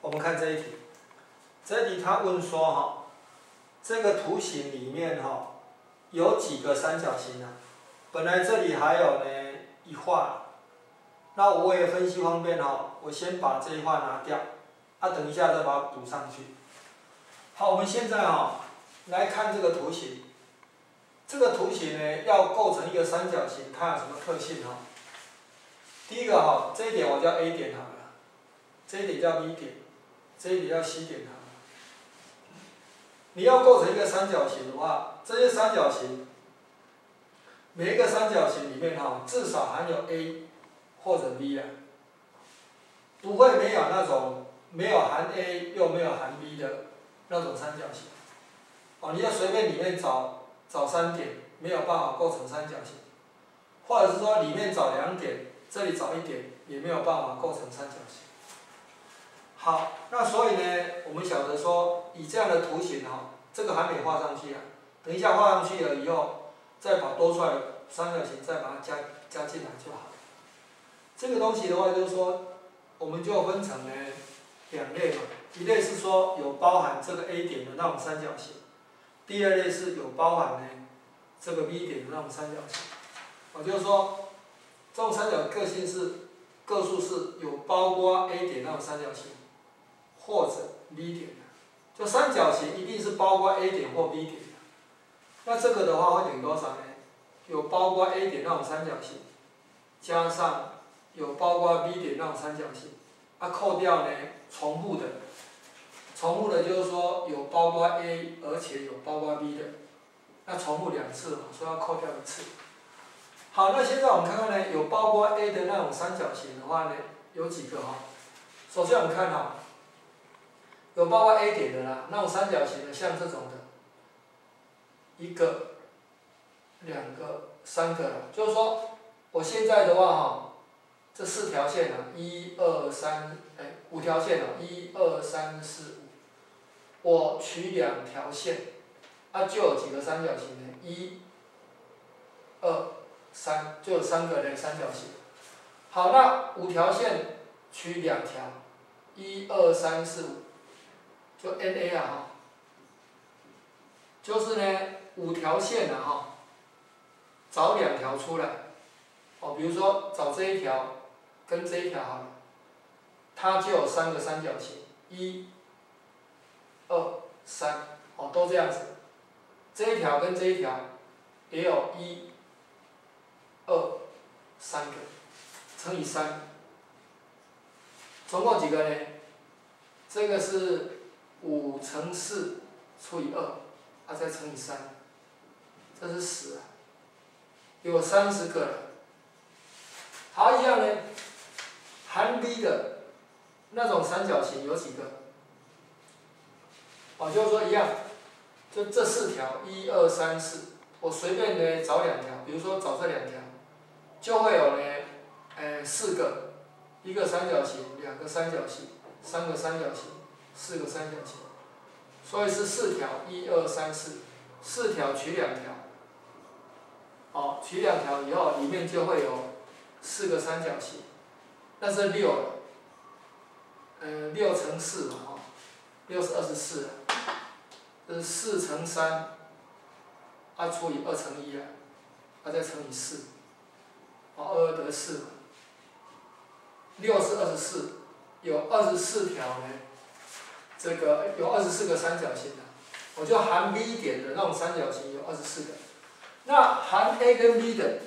我们看这一题，这一题他问说哈，这个图形里面哈有几个三角形啊？本来这里还有呢一画，那我为了分析方便哈，我先把这一画拿掉，等一下再把它补上去。好，我们现在来看这个图形。这个图形呢，要构成一个三角形，它有什么特性哈？第一个这一点我叫 A 点好了，这一点叫 B 点，这一点叫 C 点好了。你要构成一个三角形的话，这些三角形，每一个三角形里面至少含有 A 或者 B 啊，不会没有那种没有含 A 又没有含 B 的那种三角形。你要随便里面找3点，没有办法构成三角形，或者是说里面找2点，这里找1点，也没有办法构成三角形。好，那所以呢，我们晓得说，以这样的图形这个还没画上去啊，等一下画上去了以后，再把多出来的三角形再把它加进来就好了。这个东西的话，就是说，我们就分成呢2类嘛，一类是说有包含这个 A 点的那种三角形。第二类是有包含呢这个 B 点的那种三角形，就是说这种三角个数是有包括 A 点那种三角形，或者 B 点的，就三角形一定是包括 A 点或 B 点的。那这个的话会等于多少呢？有包括 A 点那种三角形，加上有包括 B 点那种三角形，扣掉呢重复的。重复的就是说有包括 A， 而且有包括 B 的，那重复2次所以要扣掉1次。好，那现在我们看看呢，有包括 A 的那种三角形的话呢，有几个首先我们看有包括 A 点的啦，那种三角形的，像这种的，1个、2个、3个啦，就是说我现在的话这4条线1、2、3， 5条线1、2、3、4、5。我取2条线，就有几个三角形呢？1、2、3，就有3个的三角形。好，那5条线取2条，1、2、3、4、5，就 NA 就是呢5条线找2条出来，比如说找这一条跟这一条好了，它就有3个三角形，1、2、3，都这样子。这一条跟这一条也有1、2、3个，乘以3，总共几个呢？这个是5乘4除以2，再乘以3，这是10啊，有30个了。好，一样呢，含 B 的那种三角形有几个？就是说一样，就这4条，1、2、3、4，我随便呢找2条，比如说找这2条，就会有呢，4个，1个三角形，2个三角形，3个三角形，4个三角形，所以是4条，1、2、3、4，4条取2条，取2条以后，里面就会有4个三角形，那是6了，6乘4嘛，6是24了。这是4乘3，除以2乘1再乘以4，2得4嘛。6是24，有24条呢，这个有24个三角形的，我就含 B 点的那种三角形有24个，那含 A 跟 B 的，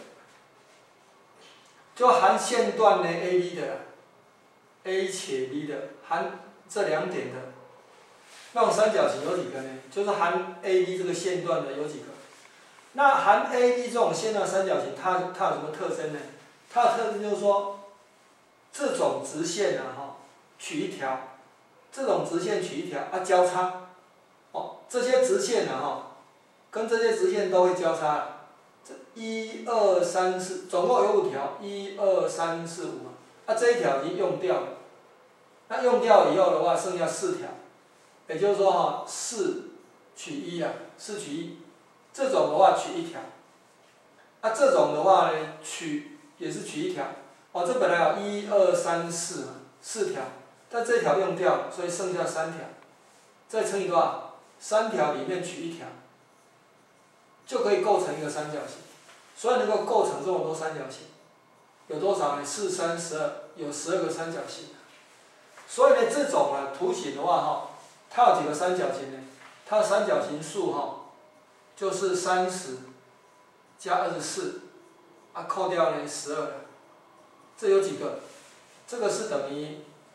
就含线段呢 AB 的 ，A 且 B 的，含这2点的。那种三角形有几个呢？就是含 AB 这个线段的有几个？那含 AB 这种线段三角形，它有什么特征呢？它的特征就是说，这种直线取1条，这种直线取1条交叉，这些直线跟这些直线都会交叉。这1、2、3、4，总共有5条，1、2、3、4、5这一条已经用掉了。那用掉以后的话，剩下4条。也就是说4取14取1，这种的话取1条，这种的话呢也是取1条，这本来有1、2、3、4嘛，4条， 但这条用掉了，所以剩下3条，再乘以多少？3条里面取1条，就可以构成一个三角形。所以能够构成这么多三角形，有多少呢？4、3、12，有12个三角形。所以呢，这种呢图形的话哈，它有几个三角形呢？它的三角形数哈，就是30加24，扣掉呢12了。这有几个？这个是等于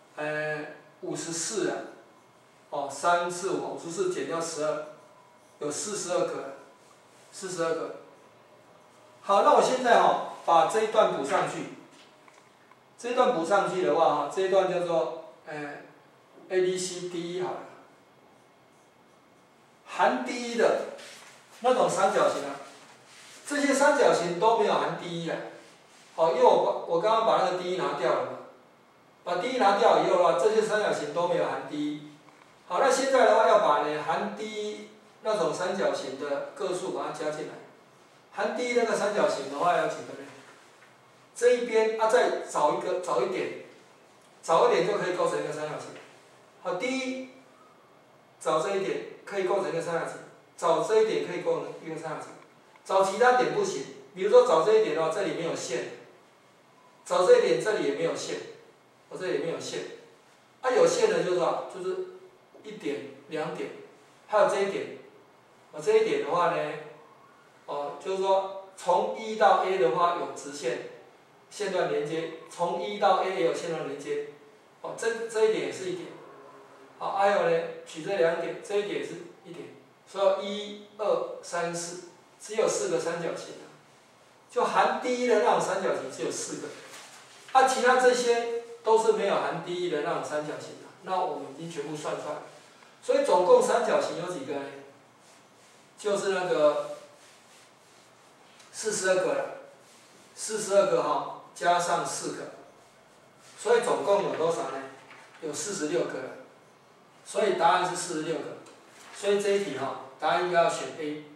54啊。3、4、5， 54减掉12，有42个，42个。好，那我现在把这一段补上去。这一段补上去的话这一段叫做ABCD 好了。含第一的那种三角形这些三角形都没有含第一因为我刚刚把那个第一拿掉了嘛，把第一拿掉以后的话，这些三角形都没有含第一。好，那现在的话要把含第一那种三角形的个数把它加进来。含第一那个三角形的话要几个呢？这一边再找一点就可以构成一个三角形。好，第一找这一点可以构成一个三角形，找这一点可以构成一个三角形，找其他点不行。比如说找这一点的话，这里没有线；找这一点，这里也没有线，这里也没有线。有线的就是就是1点、2点，还有这一点。这一点的话呢，就是说从E 到 A 的话有直线线段连接，从 E 到 A 也有线段连接。这一点也是1点。好，还有呢，取这2点，这一点是1点，所以1、2、3、4，只有4个三角形就含第一的那种三角形只有4个，其他这些都是没有含第一的那种三角形那我们已经全部算出来了。所以总共三角形有几个呢？就是那个42个了，42个加上4个，所以总共有多少呢？有46个了。所以答案是46个，所以这一题答案应该要选 A。